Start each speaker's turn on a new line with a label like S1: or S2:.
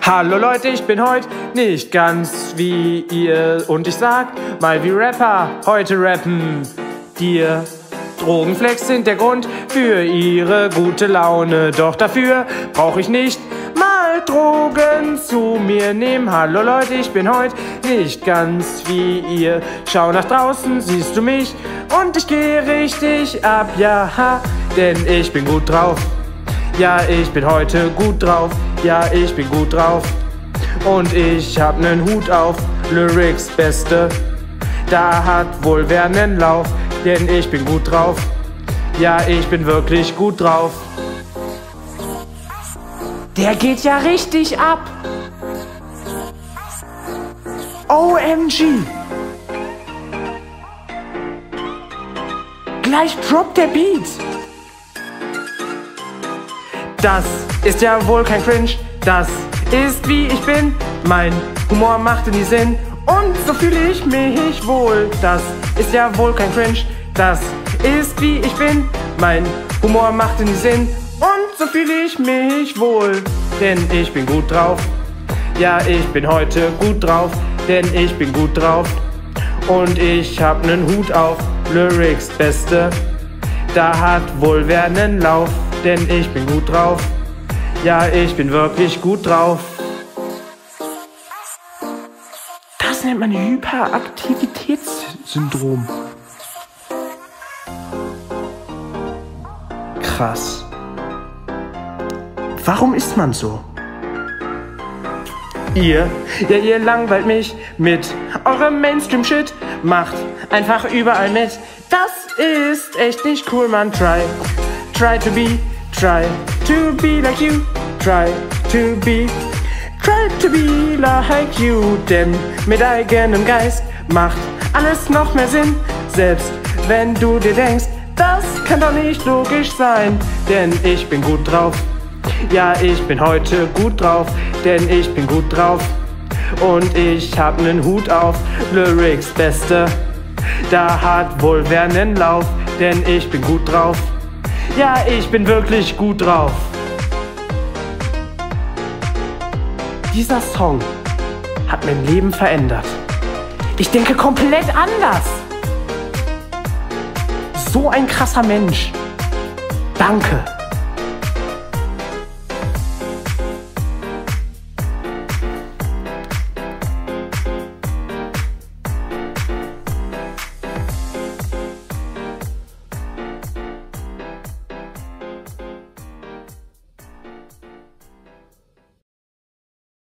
S1: Hallo Leute, ich bin heute nicht ganz wie ihr und ich sag mal wie Rapper heute rappen dir. Drogenflex sind der Grund für ihre gute Laune, doch dafür brauche ich nicht mal Drogen zu mir nehmen. Hallo Leute, ich bin heute nicht ganz wie ihr. Schau nach draußen, siehst du mich und ich gehe richtig ab, ja, denn ich bin gut drauf. Ja, ich bin heute gut drauf. Ja, ich bin gut drauf. Und ich hab nen Hut auf. Lyrics Beste, da hat wohl wer nen Lauf. Denn ich bin gut drauf. Ja, ich bin wirklich gut drauf. Der geht ja richtig ab. OMG. Gleich droppt der Beat. Das ist ja wohl kein Cringe, das ist wie ich bin. Mein Humor machte nie Sinn und so fühle ich mich wohl. Das ist ja wohl kein Cringe, das ist wie ich bin. Mein Humor machte nie Sinn und so fühle ich mich wohl. Denn ich bin gut drauf, ja ich bin heute gut drauf. Denn ich bin gut drauf und ich hab nen Hut auf. Lyrics Beste, da hat wohl wer nen Lauf. Denn ich bin gut drauf. Ja, ich bin wirklich gut drauf. Das nennt man Hyperaktivitätssyndrom. Krass. Warum ist man so? Ihr langweilt mich mit eurem Mainstream-Shit. Macht einfach überall mit. Das ist echt nicht cool, man. Try to be like you. Try to be like you. Denn mit eigenem Geist macht alles noch mehr Sinn. Selbst wenn du dir denkst, das kann doch nicht logisch sein. Denn ich bin gut drauf. Ja, ich bin heute gut drauf. Denn ich bin gut drauf. Und ich hab nen Hut auf. Lyrics Beste, da hat wohl wer nen Lauf. Denn ich bin gut drauf. Ja, ich bin wirklich gut drauf. Dieser Song hat mein Leben verändert. Ich denke komplett anders. So ein krasser Mensch. Danke.